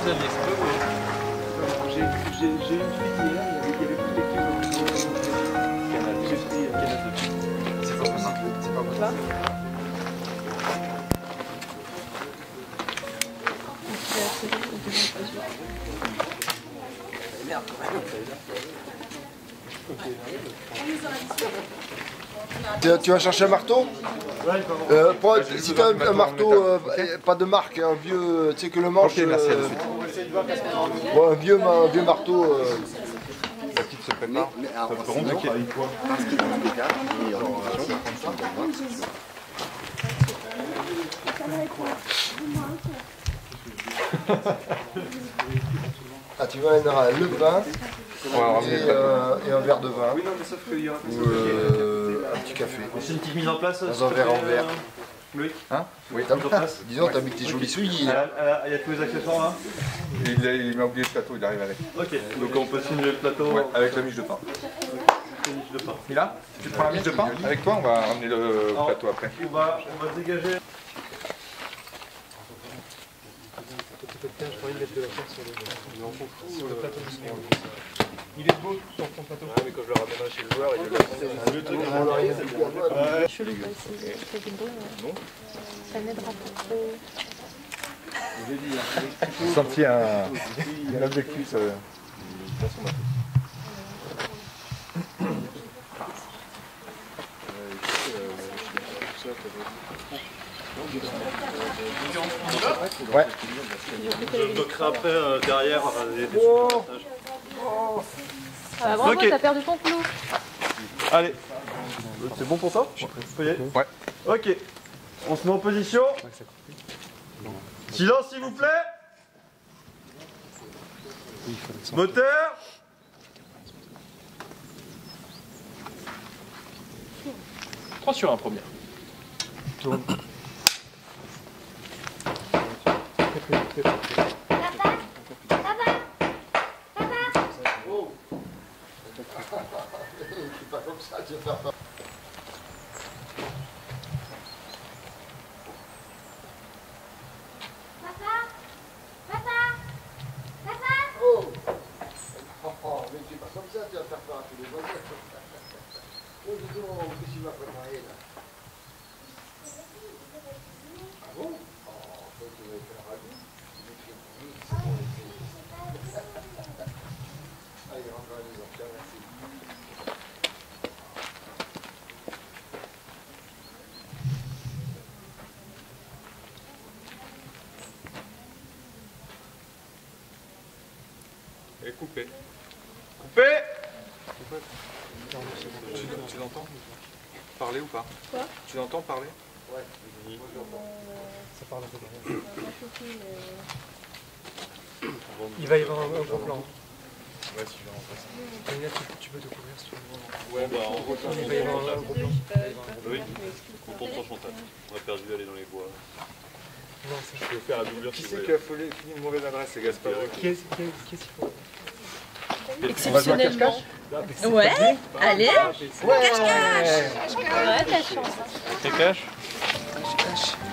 J'ai une fuite hier, il y avait plus d'équipes. Canal, j'ai pris Canal 2. C'est pas possible. C'est pas possible. Merde, quand même. Tu vas chercher un marteau? Si tu as un marteau, pas de marque, un vieux, tu sais que le manche. Ok, merci, à de suite. Un vieux marteau. La petite se prépare. Mais alors, parce qu'il dit des gars, il est en Ah, tu vas aller le vin et un verre de vin. Oui, non, mais sauf qu'il y aura Ou un petit café. C'est une petite mise en place. Dans un verre en verre. Oui. Hein? Oui, disons, t'as mis tes jolis souliers. Il y a tous les accessoires là. Il m'a oublié le plateau, il arrive avec. Ok, donc on peut signer le plateau. Ouais, avec la miche de pain. De pain. Mila, tu prends la miche de pain? Avec toi, on va ramener le plateau après. On va dégager. Il est beau sur ton plateau. Mais quand je le ramènerai chez le joueur, il le Chelou, c'est du bruit. Non. Ça n'aidera pas trop. J'ai senti un objectif. Ouais. Je bloquerai après derrière les Ah, bravo, Ok. t'as perdu ton clou. Allez. C'est bon pour ça? Je peux y aller? Ouais. Ok. On se met en position. Silence s'il vous plaît. Moteur. Trois sur un première. C'est pas comme ça, tu vas faire peur. Oh, mais c'est pas comme ça, tu vas faire peur à tous les voisins. Oh, dis donc, qu'est-ce qu'il m'a préparé là? Ah bon? Oh, toi, tu vas faire ravi. Ah, il rentre à la maison, tiens, merci. Et coupé. Coupé. Tu l'entends parler ou pas? Quoi? Tu l'entends parler? Ouais. Ça parle un peu. Il va y avoir un gros plan. Ouais, si je vais rentrer ça. Là, tu peux te couvrir si tu veux. Ouais, bah on retourne. Il va y avoir un gros plan. Oui. On tourne sur Chantal. On a perdu aller dans les bois. Non, ça. Je peux faire la doublure. Qui c'est qui a fini une mauvaise adresse? C'est Gaspard. Qui est-ce qu'il faut? Exceptionnellement. Ouais, allez. Cache-cache. Ouais, t'as chance. C'est cash.